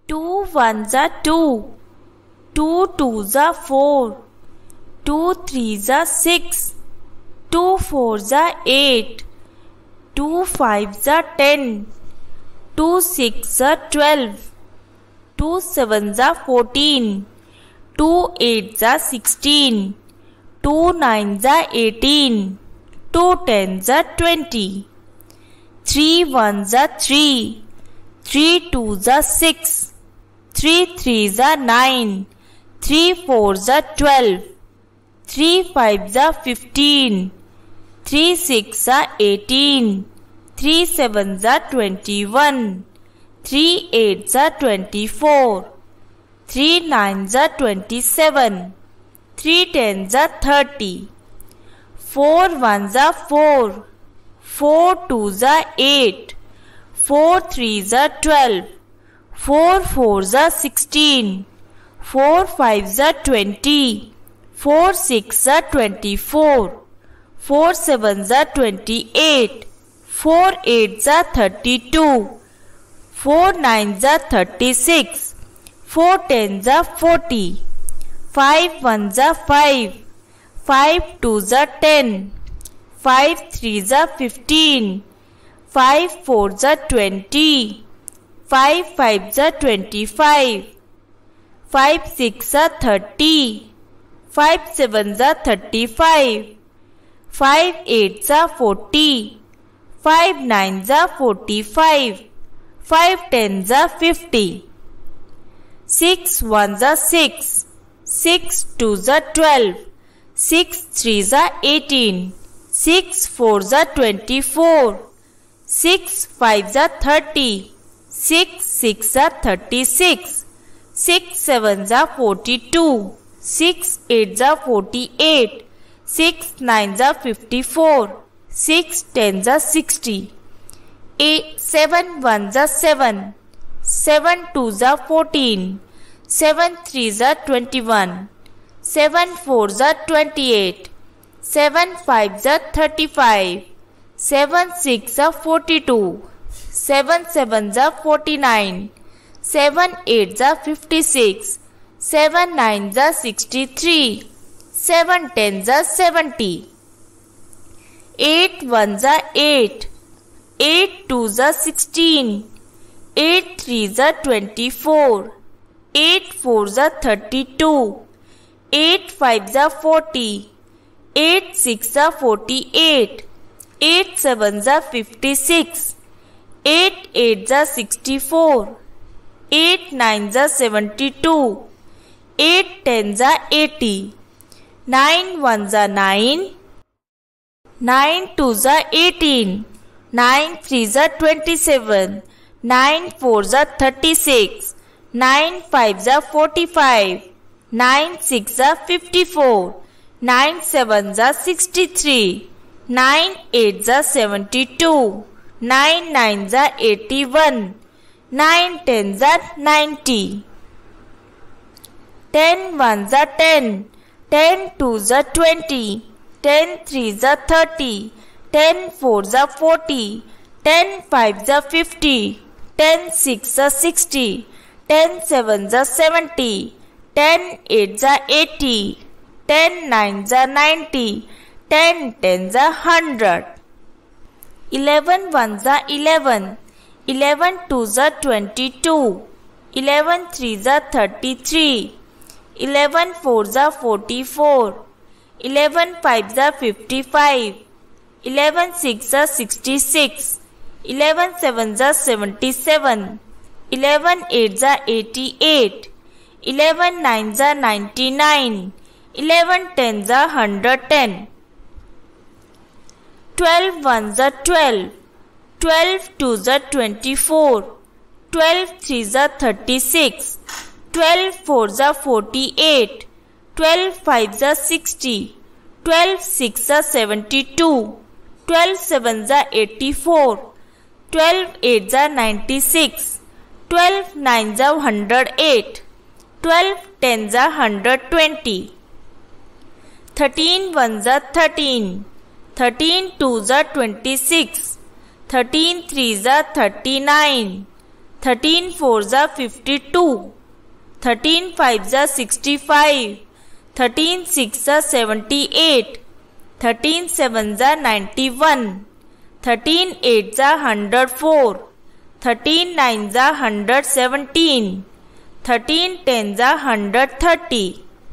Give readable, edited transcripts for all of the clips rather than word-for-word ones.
2 ones are 2, 2 twos are 4, 2 threes are 6, 2 fours are 8, 2 fives are 10, 2 sixes are 12, 2 sevens are 14, 2 eights are 16, 2 nines are 18, 2 tens are 20, 3 ones are 3, 3 twos are 6, 3 threes are 9, 3 fours are 12, 3 fives are 15, 3 sixes are 18, 3 sevens are 21, 3 eights are 24, 3 nines are 27, 3 tens are 30, 4 ones are 4, 4 twos are 8, 4 threes are 12, 4 fours are 16, 4 fives are 20, 4 sixes are 24, 4 sevens are 28, 4 eights are 32, 4 nines are 36, 4 tens are 40, 5 ones are 5, 5 twos are 10, 5 threes are 15, 5 fours are 20, 5 fives are 25, 5 sixes are 30, 5 sevens are 35, 5 eights are 40, 5 nines are 45, 5 tens are 50, 6 ones are 6, 6 twos are 12, 6 threes are 18, 6 fours are 24, 6 fives are 30, 6 sixes are 36, 6 sevens are 42, 6 eights are 48, 6 nines are 54, 6 tens are 60, 7 ones are 7, 7 twos are 14, 7 threes are 21, 7 fours are 28, 7 fives are 35, 7 sixes are 42, 7 sevens are 49, 7 eights are 56, 7 nines are 63, 7 tens are 70, 8 ones are 8, 8 twos are 16, 8 threes are 24, 8 fours are 32, 8 fives are 40, 8 sixes are 48, 8 sevens are 56, 8 eights are 64, 8 nines are 72, 8 tens are 80, 9 ones are 9, 9 twos are 18, 9 threes are 27, 9 fours are 36, 9 fives are 45, 9 sixes are 54, 9 sevens are 63, 9 eights are 72, 9 nines are 81, 9 tens are 90, 10 ones are 10, 10 twos are 20, 10 threes are 30, 10 fours are 40, 10 fives are 50, 10 sixes are 60, 10 sevens are 70, 10 eights are 80, 10 nines are 90, 10 tens are 100. 11 ones are 11, 11 twos are 22, 11 threes are 33, 11 fours are 44, 11 fives are 55, 11 sixes are 66, 11 sevens are 77, 11 eights are 88, 11 nines are 99, 11 tens are 110. 12 ones are 12, 12 twos are 24, 12 threes are 36, 12 fours are 48, 12 fives are 60, 12 sixes are 72, 12 sevens are 84, 12 eights are 96, 12 nines are 108, 12 tens are 120. 13 ones are 13, 13 twos are 26, 13 threes are 39, 13 4s are 52. 13 5s are 65. 13 6s are 78. 13 7s are 91. 13 8s are 104. 13 9s are 117. 13 10s are 130.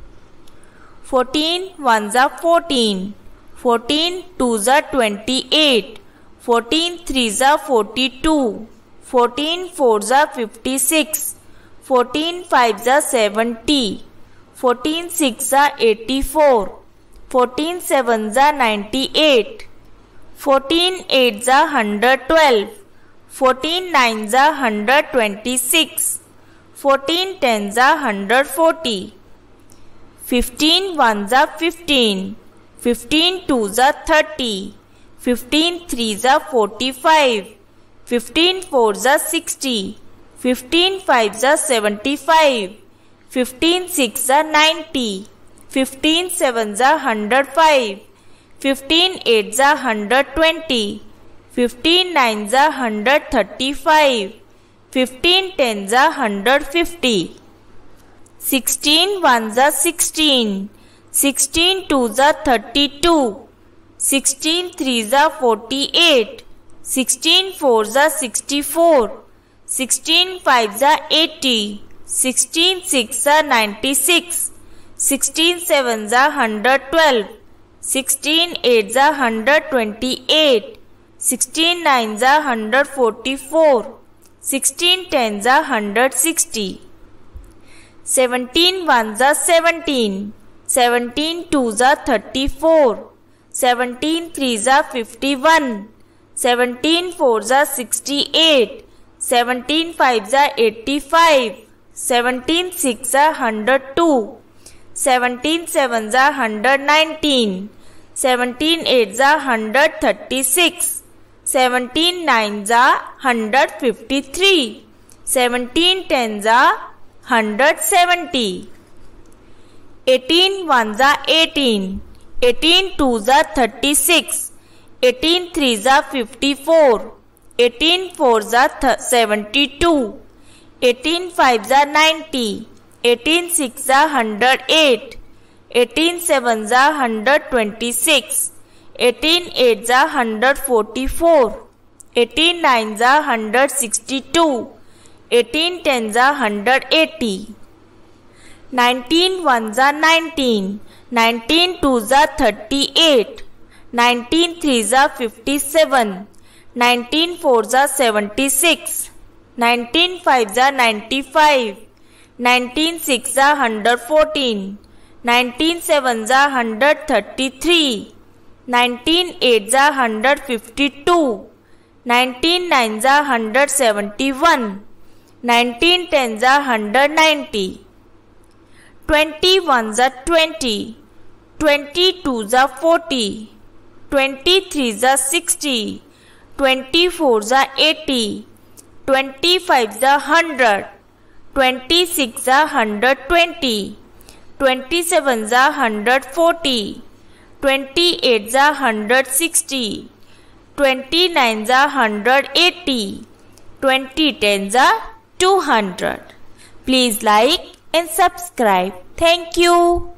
14 1s are 14. 14 2s are 28. 14 3s are 42. 14 4s are 56. 14 5s are 70. 14 6s are 84. 14 7s are 98. 14 8s are 112. 14 9s are 126. 14 10s are 140. 15 1s are 15. 15 2s are 30. 15 3s are 45. 15 4s are 60. 15 5s are 75. 15 6s are 90. 15 7s are 105. 15 8s are 120. 15 9s are 135. 15 10s are 150. 16 1s are 16. 16 2s are 32. 16 3s are 48. 16 4s are 64. 16 5s are 80. 16 6s are 96. 16 7s are 112. 16 8s are 128. 16 9s are 144. 16 10s are 160. 17 1s are 17. 17 2s are 34. 17 3s are 51. 17 4s are 68. 17 5s are 85. 17 6s are 102. 17 7s are 119. 17 8s are 136. 17 9s are 153. 17 10s are 170. 18 1s are 18. 18 2s are 36. 18 3s are 54. 18 4s are 72. 18 5s are 90. 18 6s are 108. 18 7s are 126. 18 8s are 144. 18 9s are 162. 18 10s are 180. 19 1s are 19. 19 2s are 38. 19 3s are 57. 19 4s are 76. 19 5s are 95. 19 6s are 114. 19 7s are 133. 19 8s are 152. 19 9s are 171. 19 10s are 190. 20 1s are 20. 20 2s are 40. 20 3s are 60. 20 4s are 80. 20 5s are 100. 26 are 120. 27s are 140. 28s are 160. 29s are 180. 20 10s are 200. Please like and subscribe. Thank you.